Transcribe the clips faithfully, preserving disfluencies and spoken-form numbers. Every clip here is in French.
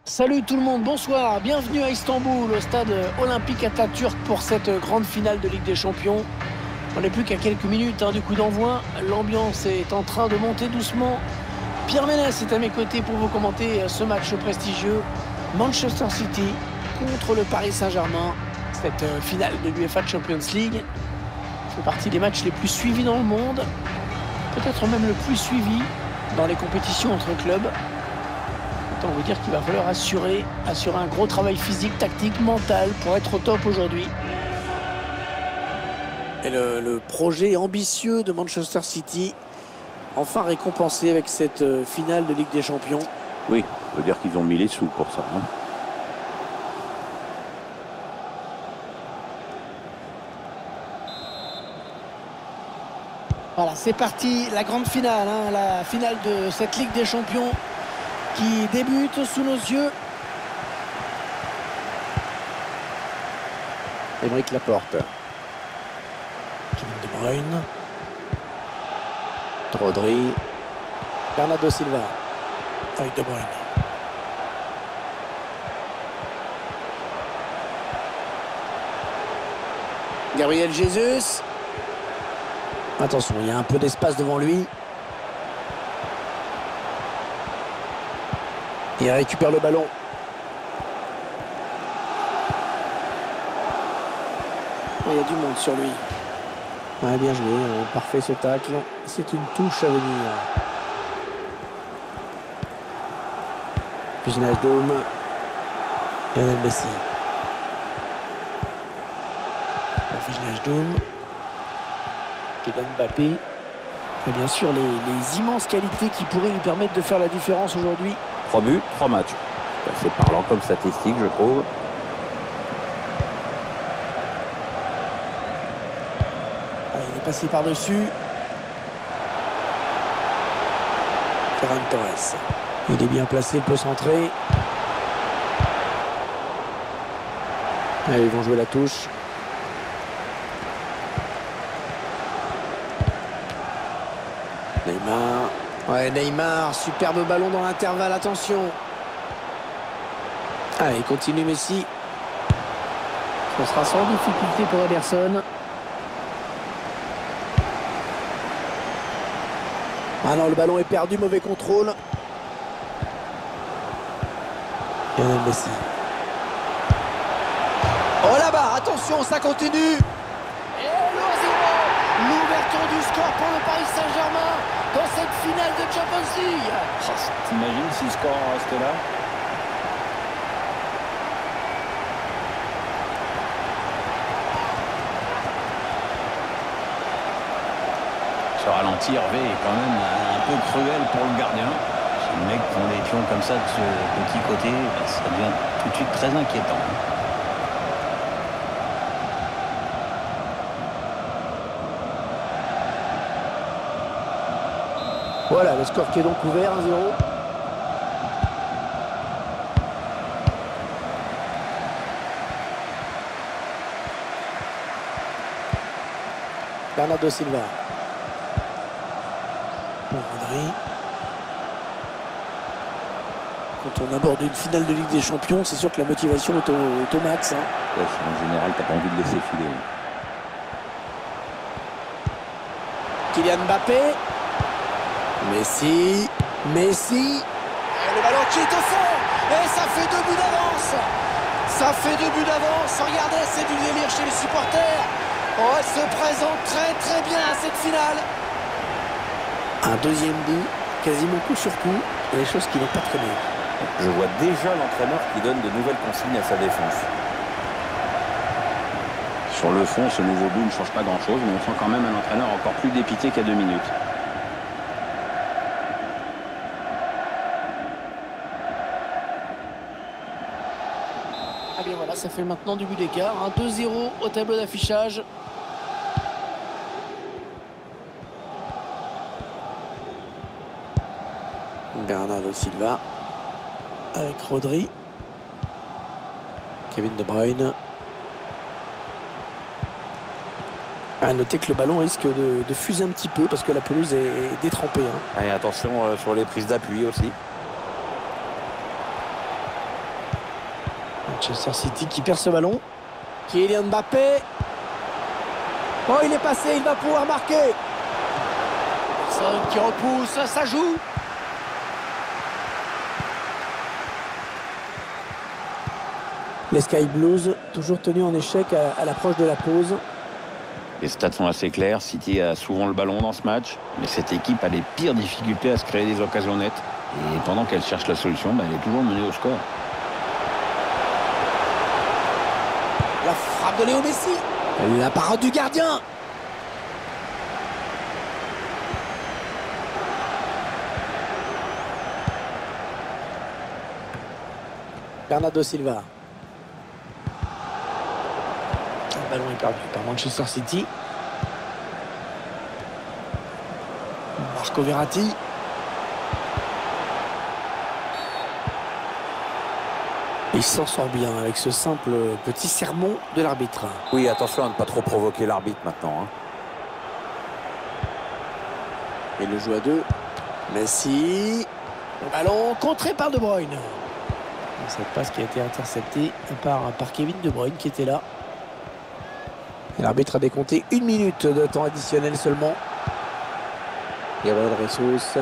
Salut tout le monde, bonsoir, bienvenue à Istanbul, au stade olympique Atatürk pour cette grande finale de Ligue des Champions. On n'est plus qu'à quelques minutes hein, du coup d'envoi, l'ambiance est en train de monter doucement. Pierre Ménès est à mes côtés pour vous commenter ce match prestigieux. Manchester City contre le Paris Saint-Germain. Cette finale de l'UEFA Champions League fait partie des matchs les plus suivis dans le monde, peut-être même le plus suivi dans les compétitions entre clubs. Autant vous dire qu'il va falloir assurer, assurer un gros travail physique, tactique, mental pour être au top aujourd'hui. Et le, le projet ambitieux de Manchester City, enfin récompensé avec cette finale de Ligue des Champions. Oui, on peut dire qu'ils ont mis les sous pour ça. Hein. Voilà, c'est parti, la grande finale, hein, la finale de cette Ligue des Champions qui débute sous nos yeux. Aymeric Laporte. Kevin De Bruyne. Rodri. Bernardo Silva. Avec De Bruyne. Gabriel Jesus. Attention, il y a un peu d'espace devant lui. Il récupère le ballon. Il y a du monde sur lui. Ouais, bien joué, parfait ce tacle. C'est une touche à venir. Wijnaldum. Lionel Messi. Wijnaldum. Kylian Mbappé. Et bien sûr, les, les immenses qualités qui pourraient lui permettre de faire la différence aujourd'hui. Trois buts, trois matchs. C'est parlant comme statistique, je trouve. Allez, il est passé par-dessus. Ferran Torres. Il est bien placé, il peut centrer. Allez, ils vont jouer la touche. Neymar. Ouais, Neymar, superbe ballon dans l'intervalle, attention. Allez, continue Messi. Ce sera sans difficulté pour Ederson. Ah non, le ballon est perdu, mauvais contrôle. Lionel Messi. Oh là-bas, attention, ça continue. Et l'un zéro, l'ouverture du score pour le Paris Saint-Germain dans cette finale de Champions League. Oh, t'imagines si le score reste là? Ce ralenti, Hervé, est quand même un peu cruel pour le gardien. Si le mec prend des pions comme ça de ce petit côté, ça devient tout de suite très inquiétant. Voilà, le score qui est donc ouvert, un zéro. Bernardo Silva. Rodri. Quand on aborde une finale de Ligue des Champions, c'est sûr que la motivation est au, est au max. Hein. Ouais, en général, t'as pas envie de laisser filer. Kylian Mbappé. Messi, Messi, et le ballon qui est au fond, et ça fait deux buts d'avance, ça fait deux buts d'avance, regardez, c'est du délire chez les supporters, oh, elle se présente très très bien à cette finale. Un deuxième but, quasiment coup sur coup, et des choses qui n'ont pas très bien. Je vois déjà l'entraîneur qui donne de nouvelles consignes à sa défense. Sur le fond, ce nouveau but ne change pas grand-chose, mais on sent quand même un entraîneur encore plus dépité qu'à deux minutes. Ah bien voilà, ça fait maintenant du but d'écart, hein. deux zéro au tableau d'affichage. Bernardo Silva avec Rodri. Kevin De Bruyne. À noter que le ballon risque de, de fuser un petit peu parce que la pelouse est détrempée. Hein. Allez, attention euh, sur les prises d'appui aussi. Manchester City qui perd ce ballon. Kylian Mbappé. Oh, il est passé, il va pouvoir marquer. Personne qui repousse, ça joue. Les Sky Blues, toujours tenus en échec à, à l'approche de la pause. Les stats sont assez clairs. City a souvent le ballon dans ce match, mais cette équipe a les pires difficultés à se créer des occasions nettes. Et pendant qu'elle cherche la solution, bah, elle est toujours menée au score. La frappe de Léo Messi. La parade du gardien. Bernardo Silva. Le ballon est perdu par Manchester City. Marco Verratti. Il s'en sort bien avec ce simple petit sermon de l'arbitre. Oui, attention à ne pas trop provoquer l'arbitre maintenant. Hein. Et le jeu à deux. Messi. Le ballon contré par De Bruyne. Cette passe qui a été interceptée par, par Kevin De Bruyne qui était là. L'arbitre a décompté une minute de temps additionnel seulement. Gabriel Jesus.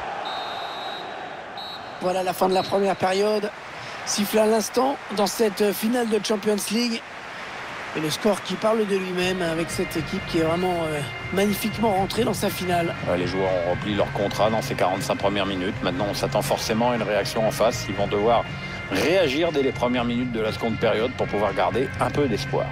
Voilà la fin de la première période. Siffle à l'instant dans cette finale de Champions League. Et le score qui parle de lui-même avec cette équipe qui est vraiment euh, magnifiquement rentrée dans sa finale. Ouais, les joueurs ont rempli leur contrat dans ces quarante-cinq premières minutes. Maintenant, on s'attend forcément à une réaction en face. Ils vont devoir réagir dès les premières minutes de la seconde période pour pouvoir garder un peu d'espoir.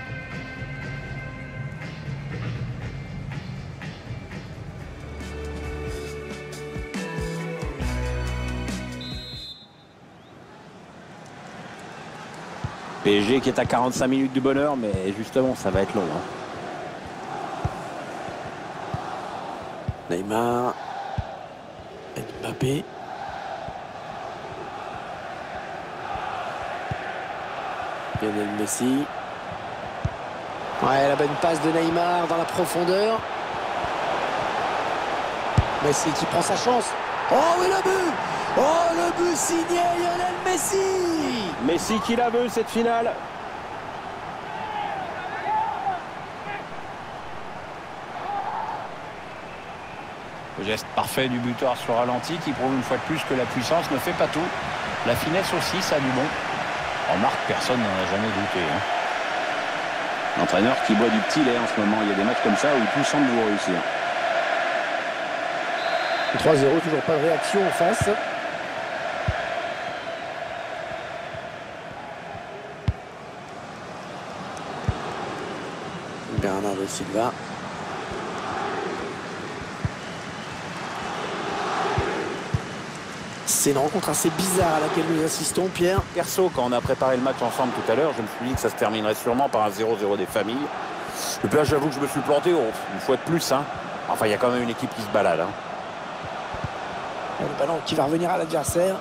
P S G qui est à quarante-cinq minutes du bonheur, mais justement, ça va être long. Hein. Neymar. Mbappé. Lionel Messi. Ouais, la bonne passe de Neymar dans la profondeur. Messi qui prend sa chance. Oh oui, le but! Oh, le but signé Lionel Messi! Messi qui la veut, cette finale. Le geste parfait du buteur sur ralenti qui prouve une fois de plus que la puissance ne fait pas tout. La finesse aussi, ça a du bon. En marque, personne n'en a jamais douté. Hein. L'entraîneur qui boit du petit lait en ce moment. Il y a des matchs comme ça où tout semble vous réussir. trois zéro, toujours pas de réaction en face. Bernardo Silva. C'est une rencontre assez bizarre à laquelle nous assistons, Pierre. Perso, quand on a préparé le match ensemble tout à l'heure, je me suis dit que ça se terminerait sûrement par un zéro zéro des familles. Et puis là, j'avoue que je me suis planté, une fois de plus. Hein. Enfin, il y a quand même une équipe qui se balade. Hein. Le ballon qui va revenir à l'adversaire.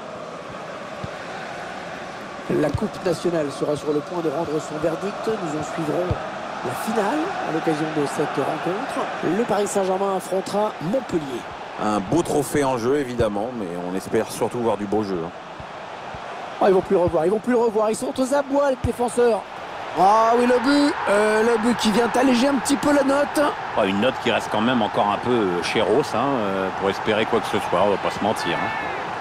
La Coupe nationale sera sur le point de rendre son verdict. Nous en suivrons la finale à l'occasion de cette rencontre. Le Paris Saint-Germain affrontera Montpellier. Un beau trophée en jeu, évidemment, mais on espère surtout voir du beau jeu. Hein. Oh, ils vont plus le revoir, ils vont plus le revoir. Ils sont aux abois, les défenseurs. Ah oui, le but, euh, le but qui vient alléger un petit peu la note. Oh, une note qui reste quand même encore un peu chéros hein, pour espérer quoi que ce soit, on va pas se mentir. Hein.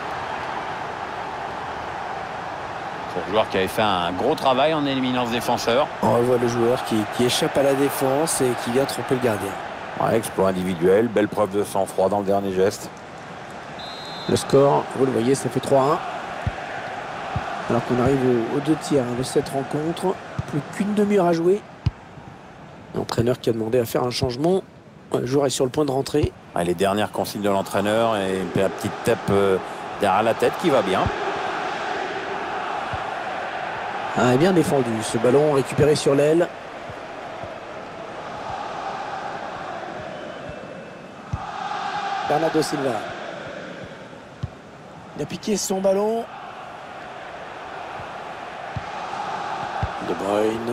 C'est le joueur qui avait fait un gros travail en éliminant ce défenseur. On revoit le joueur qui, qui échappe à la défense et qui vient tromper le gardien. Ouais, exploit individuel, belle preuve de sang-froid dans le dernier geste. Le score, vous le voyez, ça fait trois un. Alors qu'on arrive aux, aux deux tiers de cette rencontre. Plus qu'une demi-heure à jouer. L'entraîneur qui a demandé à faire un changement. Le joueur est sur le point de rentrer. Ouais, les dernières consignes de l'entraîneur et la petite tape euh, derrière la tête qui va bien. Ah, bien défendu. Ce ballon récupéré sur l'aile. Bernardo Silva. Il a piqué son ballon. De Bruyne.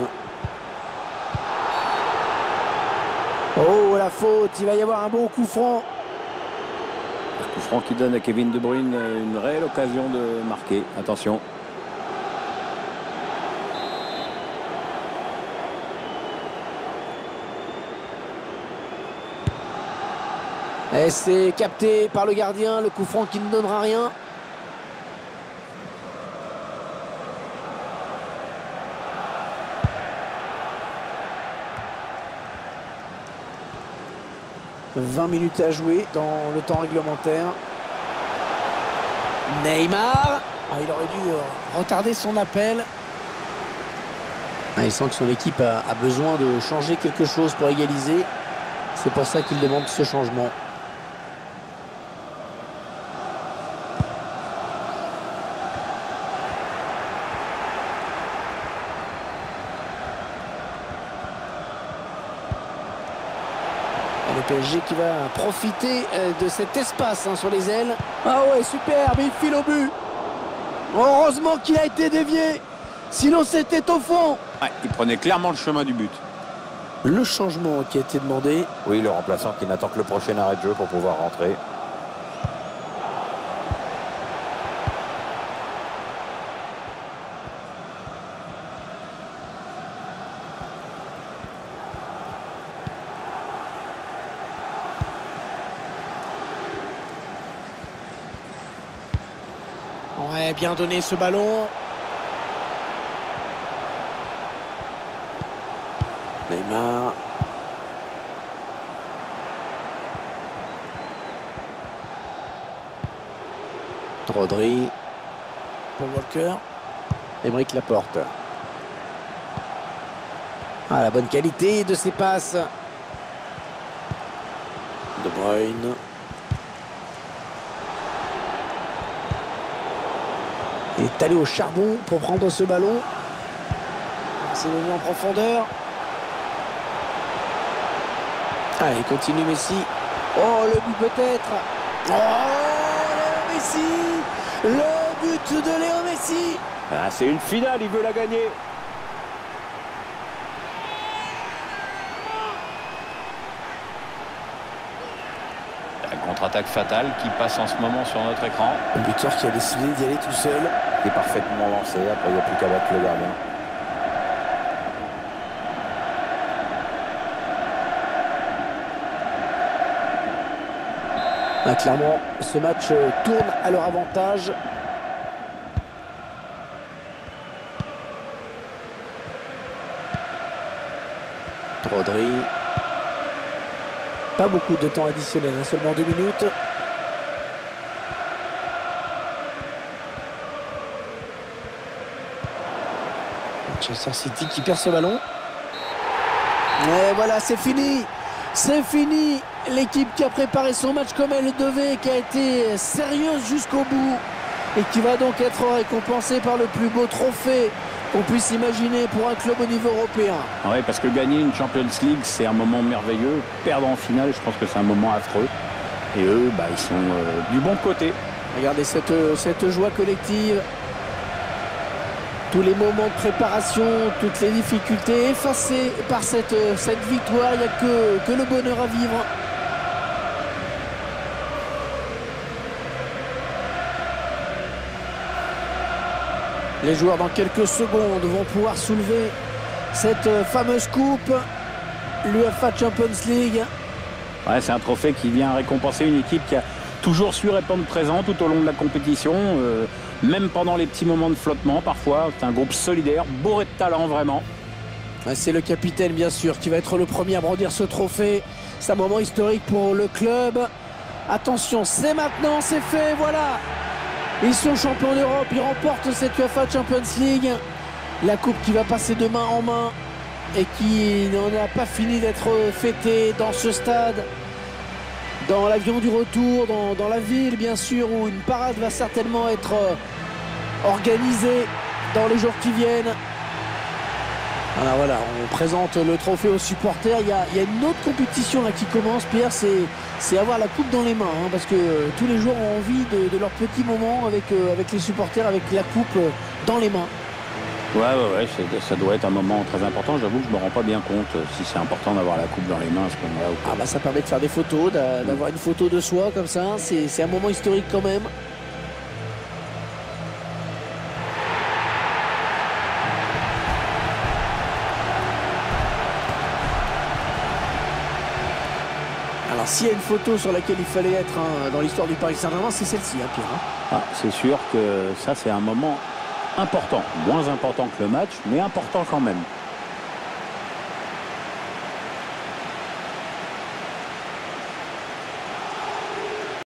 Oh, la faute. Il va y avoir un bon coup franc. Un coup franc qui donne à Kevin De Bruyne une réelle occasion de marquer. Attention. Et c'est capté par le gardien, le coup franc qui ne donnera rien. vingt minutes à jouer dans le temps réglementaire. Neymar. Ah, il aurait dû euh, retarder son appel. Ah, il sent que son équipe a, a besoin de changer quelque chose pour égaliser. C'est pour ça qu'il demande ce changement. Le P S G qui va profiter de cet espace hein, sur les ailes. Ah ouais, super, mais il file au but. Heureusement qu'il a été dévié. Sinon, c'était au fond. Ouais, il prenait clairement le chemin du but. Le changement qui a été demandé. Oui, le remplaçant qui n'attend que le prochain arrêt de jeu pour pouvoir rentrer. Ouais, bien donné ce ballon. Neymar. Rodri. Pour Walker. Aymeric Laporte. Ah, la bonne qualité de ses passes. De Bruyne. Il est allé au charbon pour prendre ce ballon. C'est venu en profondeur. Allez, continue Messi. Oh, le but peut-être. Oh, Léo Messi. Le but de Léo Messi. Ah, c'est une finale, il veut la gagner. La contre-attaque fatale qui passe en ce moment sur notre écran. Le buteur qui a décidé d'y aller tout seul. Il est parfaitement lancé. Après, il n'y a plus qu'à battre le gardien. Ah, clairement, ce match tourne à leur avantage. Rodri. Pas beaucoup de temps additionnel, hein, seulement deux minutes. Manchester City qui perd ce ballon. Et voilà, c'est fini. C'est fini. L'équipe qui a préparé son match comme elle le devait, qui a été sérieuse jusqu'au bout et qui va donc être récompensée par le plus beau trophée qu'on puisse imaginer pour un club au niveau européen. Oui, parce que gagner une Champions League, c'est un moment merveilleux. Perdre en finale, je pense que c'est un moment affreux. Et eux, bah, ils sont euh, du bon côté. Regardez cette, cette joie collective. Tous les moments de préparation, toutes les difficultés effacées par cette, cette victoire. Il n'y a que, que le bonheur à vivre. Les joueurs, dans quelques secondes, vont pouvoir soulever cette fameuse coupe, l'UEFA Champions League. Ouais, c'est un trophée qui vient récompenser une équipe qui a toujours su répondre présent tout au long de la compétition, euh, même pendant les petits moments de flottement parfois. C'est un groupe solidaire, bourré de talent vraiment. C'est le capitaine, bien sûr, qui va être le premier à brandir ce trophée. C'est un moment historique pour le club. Attention, c'est maintenant, c'est fait, voilà. Ils sont champions d'Europe, ils remportent cette UEFA Champions League. La coupe qui va passer de main en main et qui n'en a pas fini d'être fêtée dans ce stade. Dans l'avion du retour, dans, dans la ville, bien sûr, où une parade va certainement être organisée dans les jours qui viennent. Alors voilà, on présente le trophée aux supporters. Il y a, il y a une autre compétition là qui commence, Pierre, c'est avoir la coupe dans les mains. Hein, parce que euh, tous les joueurs ont envie de, de leur petit moment avec, euh, avec les supporters, avec la coupe euh, dans les mains. Ouais, ouais, ouais, ça doit être un moment très important. J'avoue que je me rends pas bien compte euh, si c'est important d'avoir la coupe dans les mains à ce moment-là. Ah bah ça permet de faire des photos, d'avoir une photo de soi comme ça. C'est un moment historique quand même. Alors s'il y a une photo sur laquelle il fallait être hein, dans l'histoire du Paris Saint-Germain, c'est celle-ci, hein, Pierre. Hein. Ah, c'est sûr que ça c'est un moment important, moins important que le match, mais important quand même.